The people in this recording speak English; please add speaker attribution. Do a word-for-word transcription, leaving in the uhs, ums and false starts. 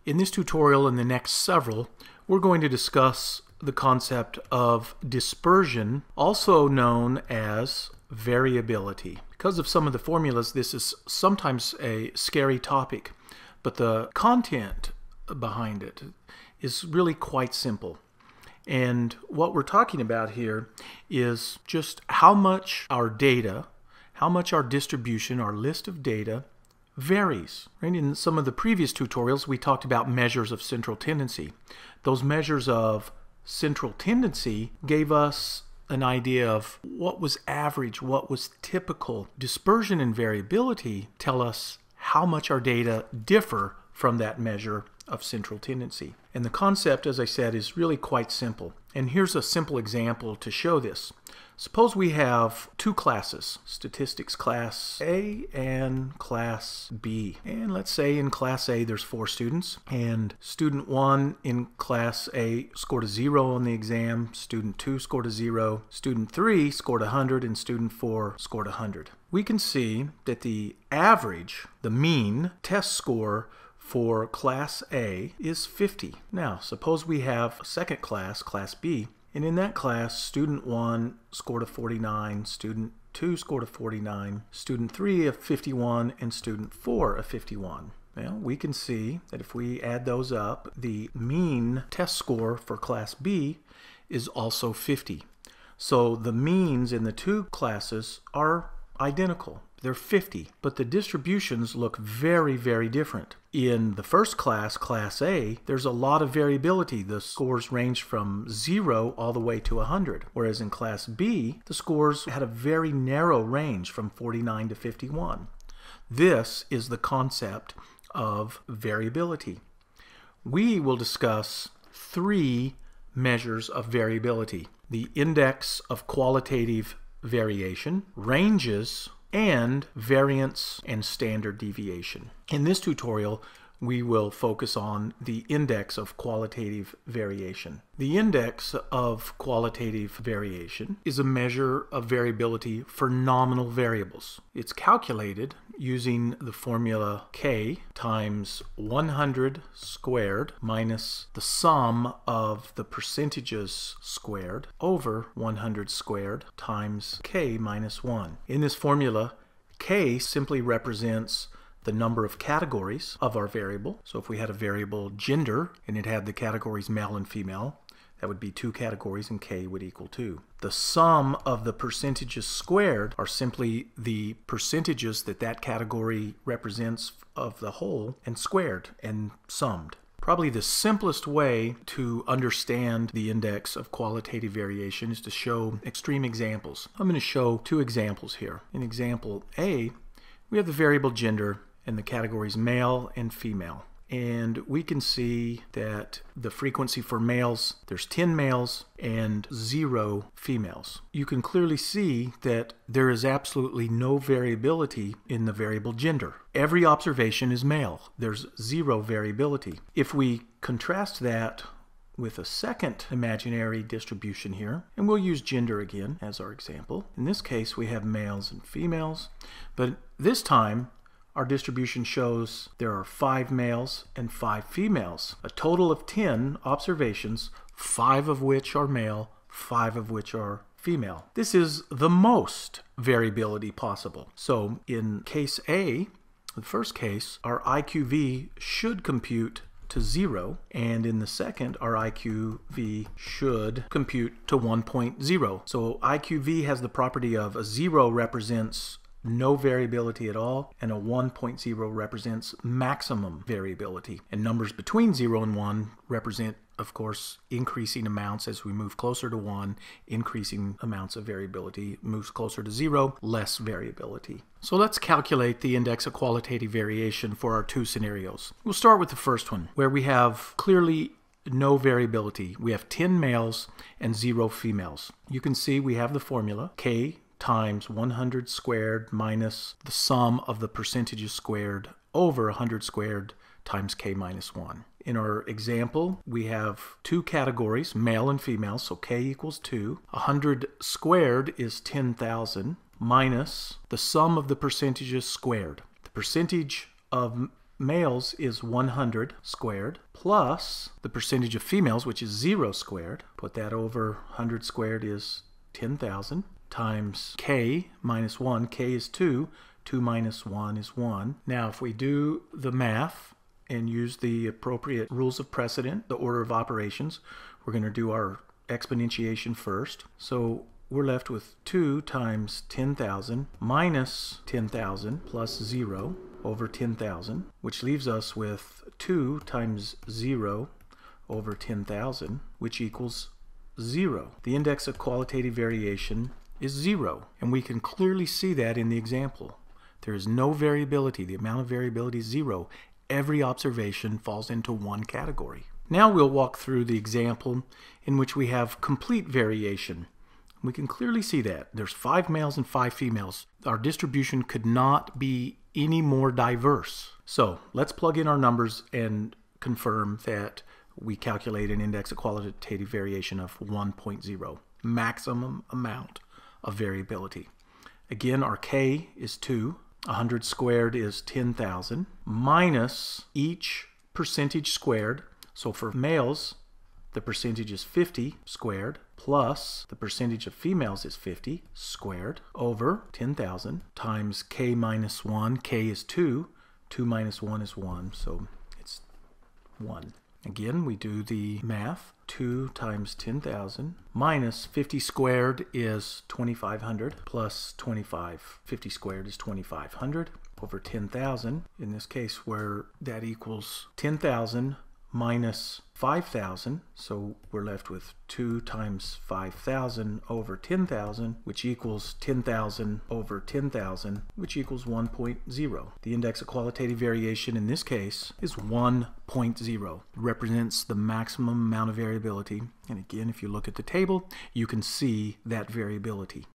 Speaker 1: In this tutorial and the next several, we're going to discuss the concept of dispersion, also known as variability. Because of some of the formulas, this is sometimes a scary topic, but the content behind it is really quite simple. And what we're talking about here is just how much our data, how much our distribution, our list of data, varies. Right? In some of the previous tutorials, we talked about measures of central tendency. Those measures of central tendency gave us an idea of what was average, what was typical. Dispersion and variability tell us how much our data differ from that measure of central tendency. And the concept, as I said, is really quite simple. And here's a simple example to show this. Suppose we have two classes, statistics class A and class B. And let's say in class A there's four students, and student one in class A scored a zero on the exam, student two scored a zero, student three scored one hundred, and student four scored one hundred. We can see that the average, the mean test score for class A is fifty. Now, suppose we have a second class, class B, and in that class, student one scored a forty-nine, student two scored a forty-nine, student three a fifty-one, and student four a fifty-one. Well, we can see that if we add those up, the mean test score for class B is also fifty. So the means in the two classes are identical. They're fifty, but the distributions look very, very different. In the first class, class A, there's a lot of variability. The scores range from zero all the way to one hundred, whereas in class B, the scores had a very narrow range from forty-nine to fifty-one. This is the concept of variability. We will discuss three measures of variability: the index of qualitative variation, ranges, and variance and standard deviation. In this tutorial, we will focus on the index of qualitative variation. The index of qualitative variation is a measure of variability for nominal variables. It's calculated using the formula K times one hundred squared minus the sum of the percentages squared over one hundred squared times K minus one. In this formula, K simply represents the number of categories of our variable. So if we had a variable gender and it had the categories male and female, that would be two categories and K would equal two. The sum of the percentages squared are simply the percentages that that category represents of the whole and squared and summed. Probably the simplest way to understand the index of qualitative variation is to show extreme examples. I'm going to show two examples here. In example A, we have the variable gender and the categories male and female. And we can see that the frequency for males, there's ten males and zero females. You can clearly see that there is absolutely no variability in the variable gender. Every observation is male. There's zero variability. If we contrast that with a second imaginary distribution here, and we'll use gender again as our example. In this case, we have males and females, but this time our distribution shows there are five males and five females. A total of ten observations, five of which are male, five of which are female. This is the most variability possible. So in case A, the first case, our I Q V should compute to zero, and in the second, our I Q V should compute to one point zero. So I Q V has the property of a zero represents no variability at all, and a one point zero represents maximum variability. And numbers between zero and one represent, of course, increasing amounts as we move closer to one, increasing amounts of variability, moves closer to zero, less variability. So let's calculate the index of qualitative variation for our two scenarios. We'll start with the first one, where we have clearly no variability. We have ten males and zero females. You can see we have the formula K times one hundred squared minus the sum of the percentages squared over one hundred squared times K minus one. In our example, we have two categories, male and female, so K equals two. one hundred squared is ten thousand minus the sum of the percentages squared. The percentage of males is one hundred squared plus the percentage of females, which is zero squared. Put that over one hundred squared is ten thousand times k minus one. K is two. two minus one is one. Now if we do the math and use the appropriate rules of precedent, the order of operations, we're going to do our exponentiation first. So we're left with two times ten thousand minus ten thousand plus zero over ten thousand, which leaves us with two times zero over ten thousand, which equals zero. The index of qualitative variation is zero, and we can clearly see that in the example. There is no variability. The amount of variability is zero. Every observation falls into one category. Now we'll walk through the example in which we have complete variation. We can clearly see that. There's five males and five females. Our distribution could not be any more diverse. So let's plug in our numbers and confirm that we calculate an index of qualitative variation of one point zero, maximum amount of variability. Again, our k is two. one hundred squared is ten thousand minus each percentage squared. So for males, the percentage is fifty squared plus the percentage of females is fifty squared over ten thousand times k minus one. K is two. two minus one is one, so it's one. Again, we do the math. two times ten thousand minus fifty squared is twenty-five hundred plus twenty-five. fifty squared is twenty-five hundred over ten thousand. In this case, where that equals ten thousand minus five thousand, so we're left with two times five thousand over ten thousand, which equals ten thousand over ten thousand, which equals one point zero. The index of qualitative variation in this case is one point zero. It represents the maximum amount of variability, and again, if you look at the table, you can see that variability.